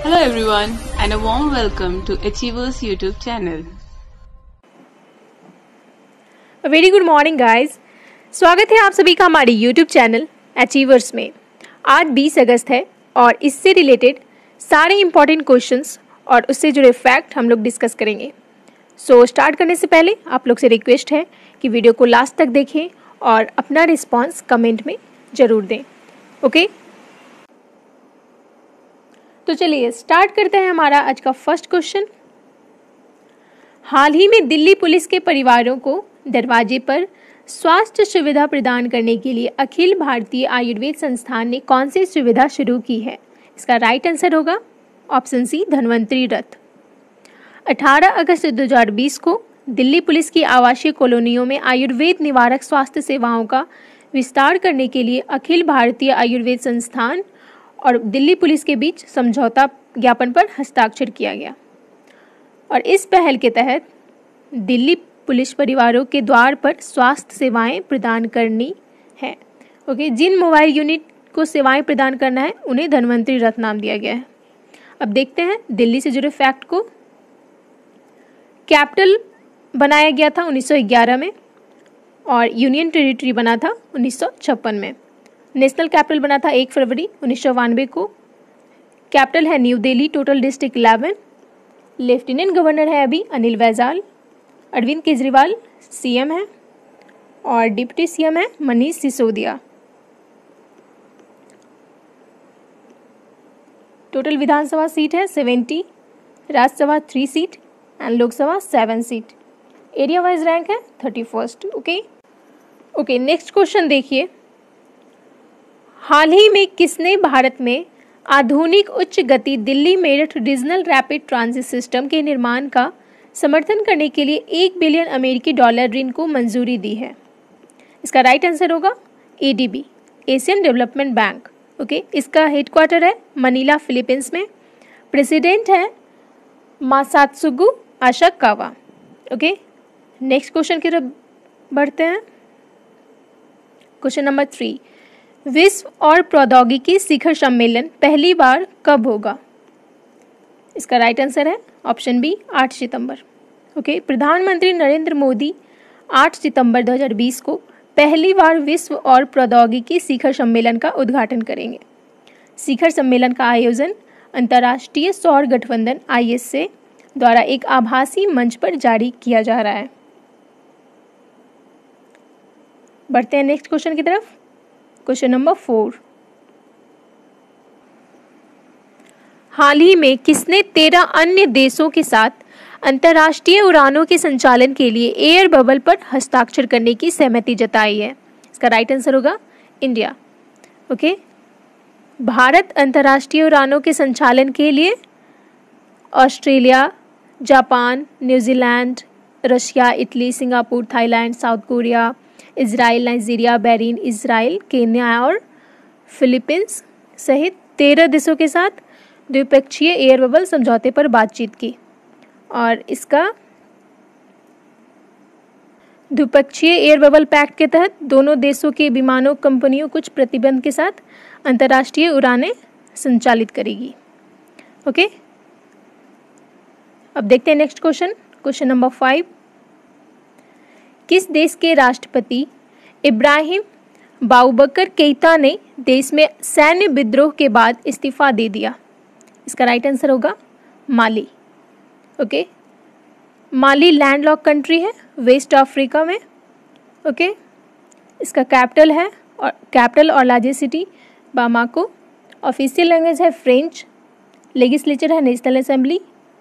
Hello everyone and a warm welcome to Achievers YouTube channel. A very good morning guys. स्वागत है आप सभी का हमारे YouTube चैनल अचीवर्स में। आज 20 अगस्त है और इससे रिलेटेड सारे इम्पॉर्टेंट क्वेश्चंस और उससे जुड़े फैक्ट हम लोग डिस्कस करेंगे। सो स्टार्ट करने से पहले आप लोग से रिक्वेस्ट है कि वीडियो को लास्ट तक देखें और अपना रिस्पॉन्स कमेंट में ज़रूर दें। ओके, तो चलिए स्टार्ट करते हैं हमारा आज का फर्स्ट क्वेश्चन। हाल ही में दिल्ली पुलिस के परिवारों को दरवाजे पर स्वास्थ्य सुविधा प्रदान करने के लिए अखिल भारतीय आयुर्वेद संस्थान ने कौन सी सुविधा शुरू की है? इसका राइट आंसर होगा ऑप्शन सी, धन्वंतरी रथ। 18 अगस्त 2020 को दिल्ली पुलिस की आवासीय कॉलोनियों में आयुर्वेद निवारक स्वास्थ्य सेवाओं का विस्तार करने के लिए अखिल भारतीय आयुर्वेद संस्थान और दिल्ली पुलिस के बीच समझौता ज्ञापन पर हस्ताक्षर किया गया और इस पहल के तहत दिल्ली पुलिस परिवारों के द्वार पर स्वास्थ्य सेवाएं प्रदान करनी है। ओके, जिन मोबाइल यूनिट को सेवाएं प्रदान करना है उन्हें धन्वंतरी रथ नाम दिया गया है। अब देखते हैं दिल्ली से जुड़े फैक्ट को। कैपिटल बनाया गया था 1911 में और यूनियन टेरिटरी बना था 1956 में। नेशनल कैपिटल बना था 1 फरवरी 1992 को। कैपिटल है New Delhi. Total district 11। Lieutenant governor है अभी अनिल बैजल। अरविंद केजरीवाल सीएम है और डिप्टी सीएम है मनीष सिसोदिया। टोटल विधानसभा सीट है 70, Rajya Sabha 3 seat and Lok Sabha 7 seat. Area wise rank है 31st। ओके, नेक्स्ट क्वेश्चन देखिए। हाल ही में किसने भारत में आधुनिक उच्च गति Delhi Meerut regional rapid transit system के निर्माण का समर्थन करने के लिए $1 बिलियन अमेरिकी ऋण को मंजूरी दी है? इसका राइट आंसर होगा ADB, Asian development bank. Okay, इसका हेडक्वार्टर है मनीला, फिलीपींस में। प्रेसिडेंट है Masatsugu Asakawa. Okay, next question की तरफ बढ़ते हैं। क्वेश्चन नंबर 3, विश्व और प्रौद्योगिकी शिखर सम्मेलन पहली बार कब होगा? इसका राइट आंसर है ऑप्शन बी, 8 सितंबर। ओके, प्रधानमंत्री नरेंद्र मोदी 8 सितंबर 2020 को पहली बार विश्व और प्रौद्योगिकी शिखर सम्मेलन का उद्घाटन करेंगे। शिखर सम्मेलन का आयोजन अंतर्राष्ट्रीय सौर गठबंधन ISA द्वारा एक आभासी मंच पर जारी किया जा रहा है। बढ़ते हैं नेक्स्ट क्वेश्चन की तरफ। क्वेश्चन नंबर 4, हाल ही में किसने 13 अन्य देशों के साथ अंतर्राष्ट्रीय उड़ानों के संचालन के लिए एयर बबल पर हस्ताक्षर करने की सहमति जताई है? इसका राइट आंसर होगा इंडिया। ओके, भारत अंतर्राष्ट्रीय उड़ानों के संचालन के लिए Australia, Japan, New Zealand, Russia, Italy, Singapore, Thailand, South Korea, Israel, Nigeria, Bahrain, Israel, Kenya और फिलीपींस सहित 13 देशों के साथ द्विपक्षीय एयर बबल समझौते पर बातचीत की और इसका द्विपक्षीय एयर बबल पैक्ट के तहत दोनों देशों के विमानों कंपनियों कुछ प्रतिबंध के साथ अंतर्राष्ट्रीय उड़ानें संचालित करेगी। ओके, अब देखते हैं नेक्स्ट क्वेश्चन। क्वेश्चन नंबर 5, किस देश के राष्ट्रपति इब्राहिम बाउबकर केइता ने देश में सैन्य विद्रोह के बाद इस्तीफा दे दिया? इसका राइट आंसर होगा Mali. Okay, Mali landlocked country है वेस्ट अफ्रीका में। ओके, इसका कैपिटल और largest city Bamako. Official language है फ्रेंच। लेजिस्लेचर है नेशनल असेंबली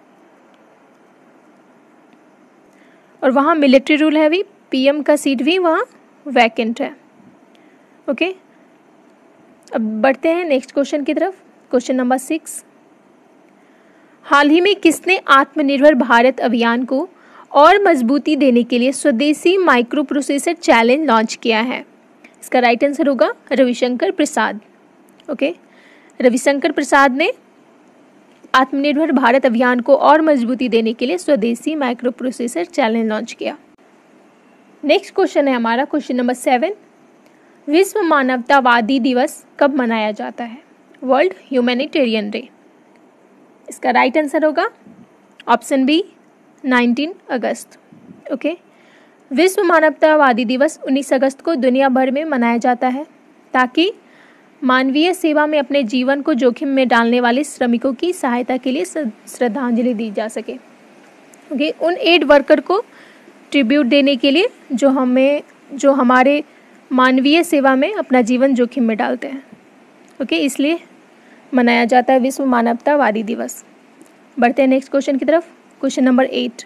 और वहाँ मिलिट्री रूल है। अभी PM का सीट भी वहाँ वैकेंट है। ओके, अब बढ़ते हैं नेक्स्ट क्वेश्चन की तरफ। क्वेश्चन नंबर 6, हाल ही में किसने आत्मनिर्भर भारत अभियान को और मजबूती देने के लिए स्वदेशी माइक्रो प्रोसेसर चैलेंज लॉन्च किया है? इसका राइट आंसर होगा रविशंकर प्रसाद। ओके, रविशंकर प्रसाद ने आत्मनिर्भर भारत अभियान को और मजबूती देने के लिए स्वदेशी माइक्रो प्रोसेसर चैलेंज लॉन्च किया। नेक्स्ट क्वेश्चन है हमारा क्वेश्चन नंबर 7, विश्व मानवतावादी दिवस कब मनाया जाता है? World humanitarian day. इसका राइट आंसर होगा ऑप्शन बी 19 अगस्त। ओके, विश्व मानवतावादी दिवस 19 अगस्त को दुनिया भर में मनाया जाता है ताकि मानवीय सेवा में अपने जीवन को जोखिम में डालने वाले श्रमिकों की सहायता के लिए श्रद्धांजलि दी जा सके। ओके, उन एड वर्कर को ट्रिब्यूट देने के लिए जो हमारे मानवीय सेवा में अपना जीवन जोखिम में डालते हैं। ओके, इसलिए मनाया जाता है विश्व मानवतावादी दिवस। बढ़ते हैं नेक्स्ट क्वेश्चन की तरफ। क्वेश्चन नंबर 8,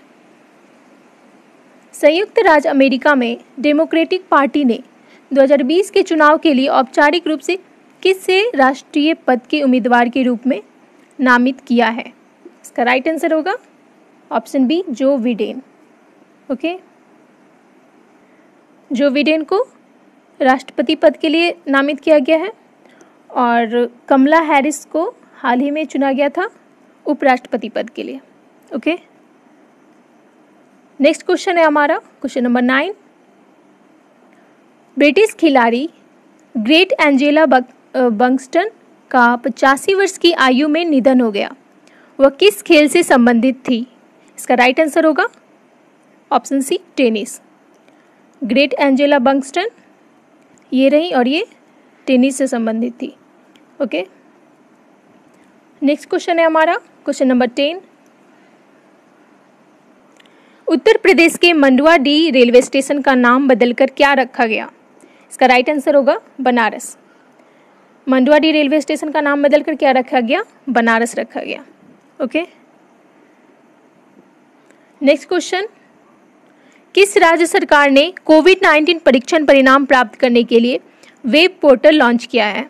संयुक्त राज्य अमेरिका में डेमोक्रेटिक पार्टी ने 2020 के चुनाव के लिए औपचारिक रूप से किसे राष्ट्रीय पद के उम्मीदवार के रूप में नामित किया है? इसका राइट आंसर होगा option B Joe Biden. Okay, Joe Biden को राष्ट्रपति पद के लिए नामित किया गया है और कमला हैरिस को हाल ही में चुना गया था उपराष्ट्रपति पद के लिए। ओके, नेक्स्ट क्वेश्चन है हमारा क्वेश्चन नंबर 9, ब्रिटिश खिलाड़ी ग्रेट एंजेला बंक्सटन का 85 वर्ष की आयु में निधन हो गया। वह किस खेल से संबंधित थी? इसका राइट आंसर होगा option C tennis. Great Angela Buxton ये रही और ये टेनिस से संबंधित थी। ओके, नेक्स्ट क्वेश्चन है हमारा क्वेश्चन नंबर 10, उत्तर प्रदेश के मंडुआडीह रेलवे स्टेशन का नाम बदलकर क्या रखा गया? इसका राइट आंसर होगा बनारस। मंडुआडीह रेलवे स्टेशन का नाम बदलकर क्या रखा गया? बनारस रखा गया। ओके, नेक्स्ट क्वेश्चन, किस राज्य सरकार ने कोविड-19 परीक्षण परिणाम प्राप्त करने के लिए वेब पोर्टल लॉन्च किया है?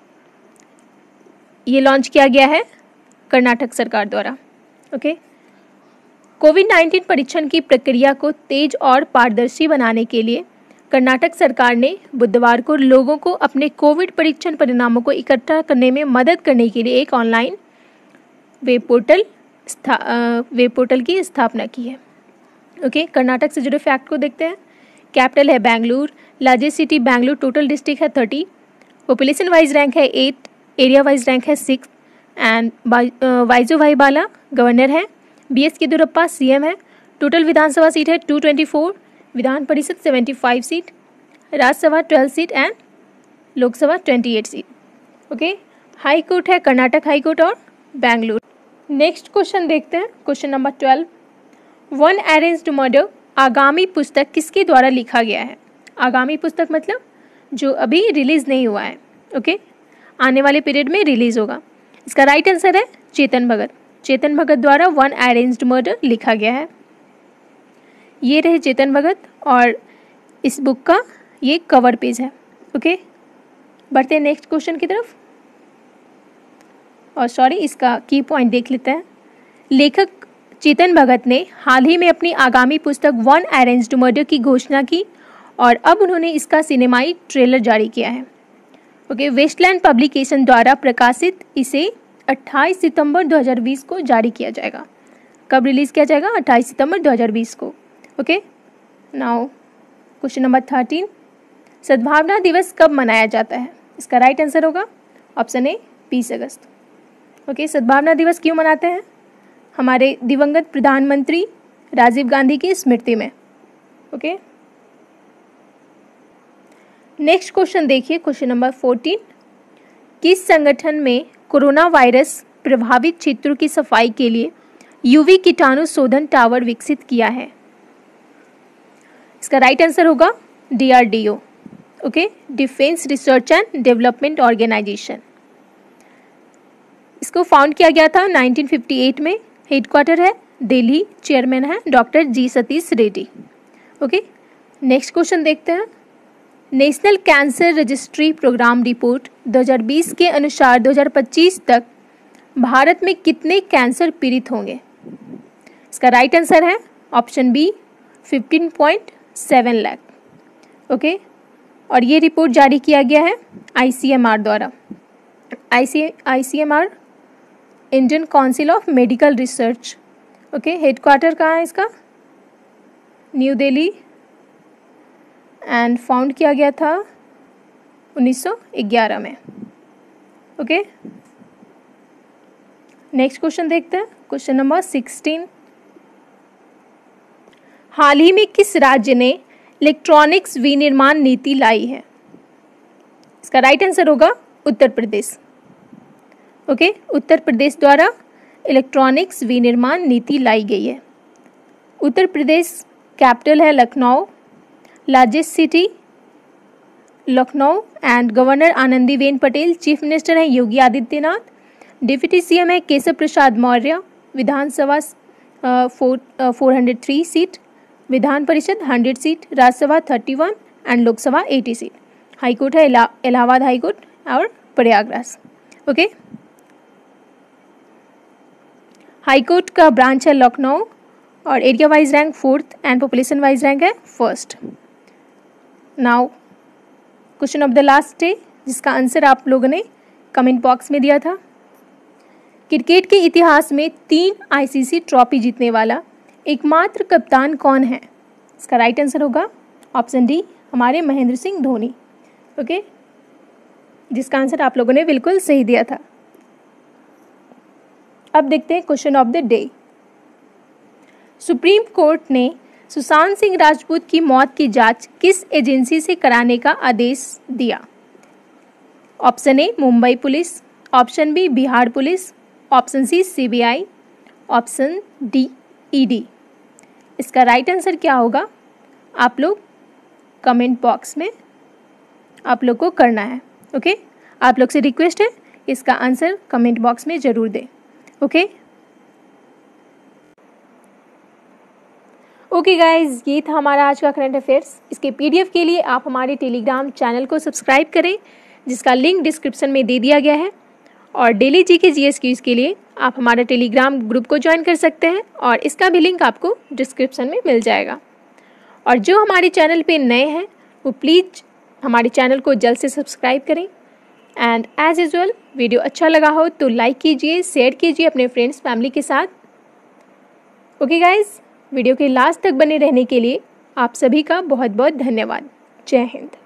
ये लॉन्च किया गया है कर्नाटक सरकार द्वारा। ओके, कोविड-19 परीक्षण की प्रक्रिया को तेज और पारदर्शी बनाने के लिए कर्नाटक सरकार ने बुधवार को लोगों को अपने कोविड परीक्षण परिणामों को इकट्ठा करने में मदद करने के लिए एक ऑनलाइन वेब पोर्टल की स्थापना की है। ओके, कर्नाटक से जुड़े फैक्ट को देखते हैं। कैपिटल है Bengaluru, largest city Bengaluru, total district है 30, पॉपुलेशन वाइज रैंक है 8, एरिया वाइज रैंक है 6 एंड वाइजोभाई बाला गवर्नर है, BS येदियुरप्पा CM है, टोटल विधानसभा सीट है 224, Vidhan Parishad 75 seat, Rajya Sabha 12 seat and Lok Sabha 28 seat. Okay, high court है कर्नाटक हाई कोर्ट और बेंगलुरु। नेक्स्ट क्वेश्चन देखते हैं question number 12, one arranged murder आगामी पुस्तक किसके द्वारा लिखा गया है? आगामी पुस्तक मतलब जो अभी रिलीज नहीं हुआ है। ओके, आने वाले पीरियड में रिलीज होगा। इसका राइट आंसर है चेतन भगत। चेतन भगत द्वारा वन अरेंज्ड मर्डर लिखा गया है। ये रहे चेतन भगत और इस बुक का ये कवर पेज है। ओके, बढ़ते हैं नेक्स्ट क्वेश्चन की तरफ और इसका की पॉइंट देख लेते हैं। लेखक चेतन भगत ने हाल ही में अपनी आगामी पुस्तक वन अरेंज्ड मर्डर की घोषणा की और अब उन्होंने इसका सिनेमाई ट्रेलर जारी किया है। ओके, वेस्टलैंड पब्लिकेशन द्वारा प्रकाशित इसे 28 सितंबर 2020 को जारी किया जाएगा। कब रिलीज़ किया जाएगा? 28 सितंबर 2020 को। ओके, नाउ क्वेश्चन नंबर 13, सद्भावना दिवस कब मनाया जाता है? इसका राइट आंसर होगा ऑप्शन ए 20 अगस्त। ओके, सद्भावना दिवस क्यों मनाते हैं? हमारे दिवंगत प्रधानमंत्री राजीव गांधी की स्मृति में। ओके, नेक्स्ट क्वेश्चन देखिए क्वेश्चन नंबर 14, किस संगठन में कोरोना वायरस प्रभावित क्षेत्रों की सफाई के लिए यूवी कीटाणु शोधन टावर विकसित किया है? इसका राइट आंसर होगा DRDO। Okay, defence research and development organisation. इसको फाउंड किया गया था 1958 में। हेडक्वार्टर है दिल्ली, चेयरमैन है doctor G Satish Reddy. Okay, next question देखते हैं। नेशनल कैंसर रजिस्ट्री प्रोग्राम रिपोर्ट 2020 के अनुसार 2025 तक भारत में कितने कैंसर पीड़ित होंगे? इसका राइट आंसर है ऑप्शन बी 15.7 लाख। ओके, और ये रिपोर्ट जारी किया गया है ICMR द्वारा। ICMR Indian council of medical research. Okay, headquarter कहाँ है इसका? न्यू दिल्ली एंड फाउंड किया गया था 1911 में। ओके, नेक्स्ट क्वेश्चन देखते हैं, क्वेश्चन नंबर 16। हाल ही में किस राज्य ने इलेक्ट्रॉनिक्स विनिर्माण नीति लाई है? इसका राइट आंसर होगा उत्तर प्रदेश। ओके, उत्तर प्रदेश द्वारा इलेक्ट्रॉनिक्स विनिर्माण नीति लाई गई है। उत्तर प्रदेश कैपिटल है Lucknow, largest city Lucknow, and governor Anandiben Patel, chief minister है योगी आदित्यनाथ, डिप्टी सीएम है Keshav Prasad Maurya, Vidhan Sabha 403 seat, Vidhan Parishad 100 seat, Rajya Sabha 31 and Lok Sabha 80 seat. High court है इलाहाबाद हाईकोर्ट और प्रयागराज। ओके, हाईकोर्ट का ब्रांच है लखनऊ और area wise rank 4th and population wise rank है 1st। Now question of the last day, जिसका answer आप लोगों ने कमेंट बॉक्स में दिया था। क्रिकेट के इतिहास में 3 आईसीसी ट्रॉफी जीतने वाला एकमात्र कप्तान कौन है? इसका राइट आंसर होगा ऑप्शन डी, हमारे महेंद्र सिंह धोनी। ओके, जिसका आंसर आप लोगों ने बिल्कुल सही दिया था। अब देखते हैं question of the day. Supreme court ने सुशांत सिंह राजपूत की मौत की जांच किस एजेंसी से कराने का आदेश दिया? Option A Mumbai police, option B Bihar police, option C CBI, option D ED. इसका राइट आंसर क्या होगा? आप लोग कमेंट बॉक्स में आप लोग को करना है। ओके, आप लोग से रिक्वेस्ट है इसका आंसर कमेंट बॉक्स में ज़रूर दें। ओके ओके गाइज, ये था हमारा आज का करंट अफेयर्स। इसके पीडीएफ के लिए आप हमारे टेलीग्राम चैनल को सब्सक्राइब करें, जिसका लिंक डिस्क्रिप्शन में दे दिया गया है। और डेली जीके जीएस क्विज के लिए आप हमारा टेलीग्राम ग्रुप को ज्वाइन कर सकते हैं और इसका भी लिंक आपको डिस्क्रिप्शन में मिल जाएगा। और जो हमारे चैनल पे नए हैं वो प्लीज़ हमारे चैनल को जल्द से सब्सक्राइब करें। एंड एज यूजुअल, वीडियो अच्छा लगा हो तो लाइक कीजिए, शेयर कीजिए अपने फ्रेंड्स फैमिली के साथ। ओके गाइज, वीडियो के लास्ट तक बने रहने के लिए आप सभी का बहुत बहुत धन्यवाद। जय हिंद।